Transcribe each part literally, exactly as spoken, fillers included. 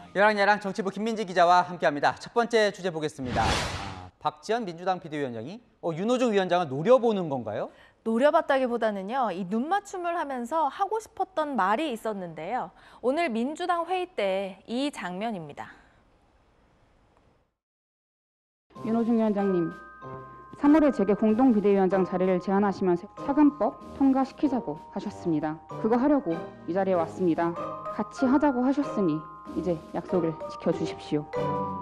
열랑열랑 정치부 김민지 기자와 함께합니다. 첫 번째 주제 보겠습니다. 아, 박지원 민주당 비대위원장이 어, 윤호중 위원장을 노려보는 건가요? 노려봤다기보다는요, 이 눈맞춤을 하면서 하고 싶었던 말이 있었는데요. 오늘 민주당 회의 때 이 장면입니다. 윤호중 위원장님, 삼월에 제게 공동비대위원장 자리를 제안하시면서 사근법 통과시키자고 하셨습니다. 그거 하려고 이 자리에 왔습니다. 같이 하자고 하셨으니 이제 약속을 지켜주십시오.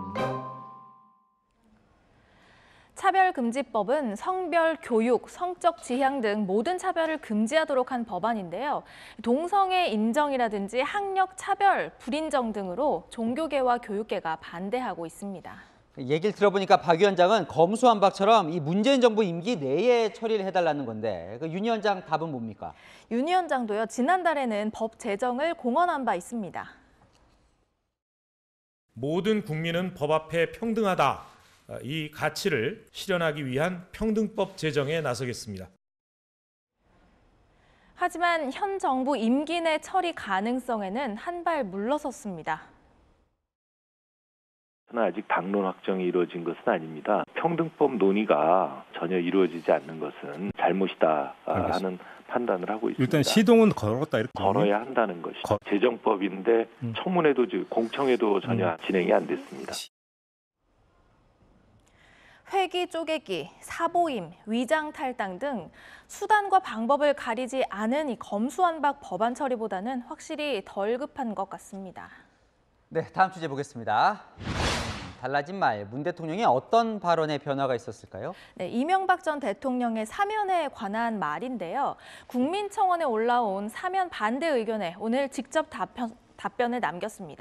차별금지법은 성별, 교육, 성적 지향 등 모든 차별을 금지하도록 한 법안인데요. 동성애 인정이라든지 학력 차별, 불인정 등으로 종교계와 교육계가 반대하고 있습니다. 얘기를 들어보니까 박 위원장은 검수완박처럼 이 문재인 정부 임기 내에 처리를 해달라는 건데 그 윤 위원장 답은 뭡니까? 윤 위원장도요, 지난달에는 법 제정을 공언한 바 있습니다. 모든 국민은 법 앞에 평등하다. 이 가치를 실현하기 위한 평등법 제정에 나서겠습니다. 하지만 현 정부 임기 내 처리 가능성에는 한 발 물러섰습니다. 그러나 아직 당론 확정이 이루어진 것은 아닙니다. 평등법 논의가 전혀 이루어지지 않는 것은 잘못이다 하는 알겠습니다. 판단을 하고 있습니다. 일단 시동은 걸었다 이렇게 걸어야 한다는 것이 거... 제정법인데 음. 청문회도 공청회도 전혀 음. 진행이 안 됐습니다. 회기 쪼개기, 사보임, 위장 탈당 등 수단과 방법을 가리지 않은 이 검수완박 법안 처리보다는 확실히 덜 급한 것 같습니다. 네, 다음 주제 보겠습니다. 달라진 말, 문 대통령이 어떤 발언에 변화가 있었을까요? 네, 이명박 전 대통령의 사면에 관한 말인데요. 국민청원에 올라온 사면 반대 의견에 오늘 직접 답변, 답변을 남겼습니다.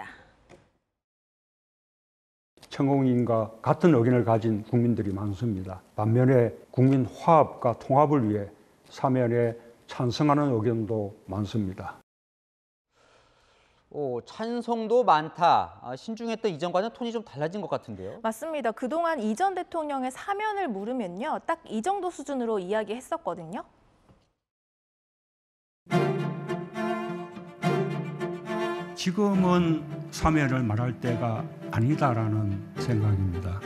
천공인과 같은 의견을 가진 국민들이 많습니다. 반면에 국민 화합과 통합을 위해 사면에 찬성하는 의견도 많습니다. 오, 찬성도 많다. 아, 신중했던 이전과는 톤이 좀 달라진 것 같은데요. 맞습니다. 그동안 이 전 대통령의 사면을 물으면요, 딱 이 정도 수준으로 이야기했었거든요. 지금은 사면을 말할 때가 아니다라는 생각입니다.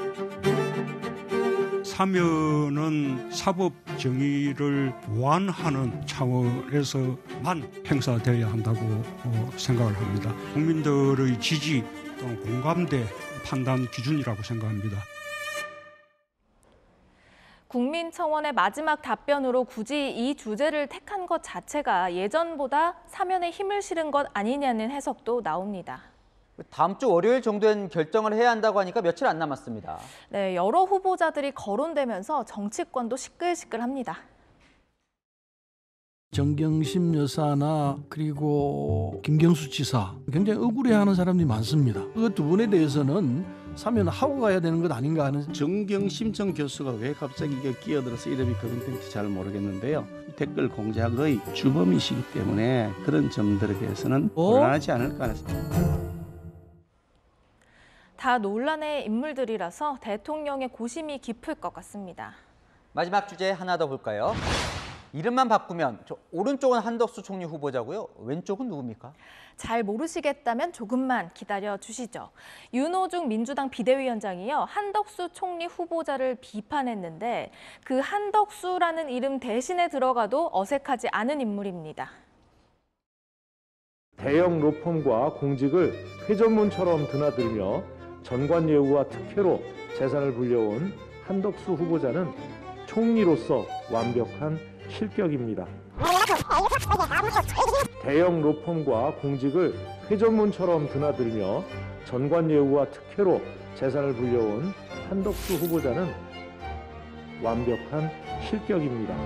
사면은 사법 정의를 보완하는 차원에서만 행사되어야 한다고 생각을 합니다. 국민들의 지지 또는 공감대 판단 기준이라고 생각합니다. 국민청원의 마지막 답변으로 굳이 이 주제를 택한 것 자체가 예전보다 사면에 힘을 실은 것 아니냐는 해석도 나옵니다. 다음 주 월요일 정도엔 결정을 해야 한다고 하니까 며칠 안 남았습니다. 네, 여러 후보자들이 거론되면서 정치권도 시끌시끌합니다. 정경심 여사나 그리고 김경수 지사 굉장히 억울해하는 사람들이 많습니다. 그 두 분에 대해서는 사면하고 가야 되는 것 아닌가 하는. 정경심 전 교수가 왜 갑자기 이게 끼어들어서 이름이 그런지 잘 모르겠는데요. 댓글 공작의 주범이시기 때문에 그런 점들에 대해서는 어? 곤란하지 않을까 하는. 다 논란의 인물들이라서 대통령의 고심이 깊을 것 같습니다. 마지막 주제 하나 더 볼까요? 이름만 바꾸면 저 오른쪽은 한덕수 총리 후보자고요. 왼쪽은 누굽니까? 잘 모르시겠다면 조금만 기다려 주시죠. 윤호중 민주당 비대위원장이요, 한덕수 총리 후보자를 비판했는데 그 한덕수라는 이름 대신에 들어가도 어색하지 않은 인물입니다. 대형 로펌과 공직을 회전문처럼 드나들며 전관예우와 특혜로 재산을 불려온 한덕수 후보자는 총리로서 완벽한 실격입니다. 대형 로펌과 공직을 회전문처럼 드나들며 전관예우와 특혜로 재산을 불려온 한덕수 후보자는 완벽한 실격입니다.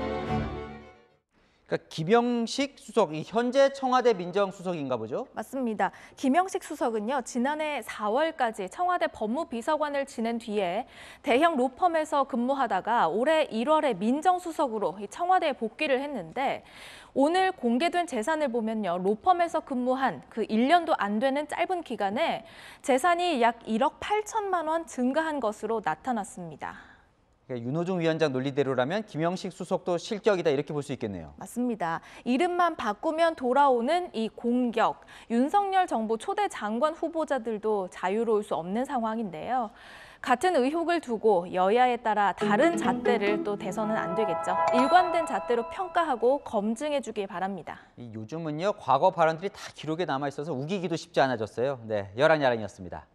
그러니까 김영식 수석, 이 현재 청와대 민정수석인가 보죠? 맞습니다. 김영식 수석은요, 지난해 사월까지 청와대 법무비서관을 지낸 뒤에 대형 로펌에서 근무하다가 올해 일월에 민정수석으로 청와대에 복귀를 했는데 오늘 공개된 재산을 보면요, 로펌에서 근무한 그 일 년도 안 되는 짧은 기간에 재산이 약 일억 팔천만 원 증가한 것으로 나타났습니다. 그러니까 윤호중 위원장 논리대로라면 김영식 수석도 실격이다 이렇게 볼 수 있겠네요. 맞습니다. 이름만 바꾸면 돌아오는 이 공격. 윤석열 정부 초대 장관 후보자들도 자유로울 수 없는 상황인데요. 같은 의혹을 두고 여야에 따라 다른 잣대를 또 대서는 안 되겠죠. 일관된 잣대로 평가하고 검증해 주길 바랍니다. 이 요즘은요 과거 발언들이 다 기록에 남아 있어서 우기기도 쉽지 않아졌어요. 네, 열한 야랑이었습니다.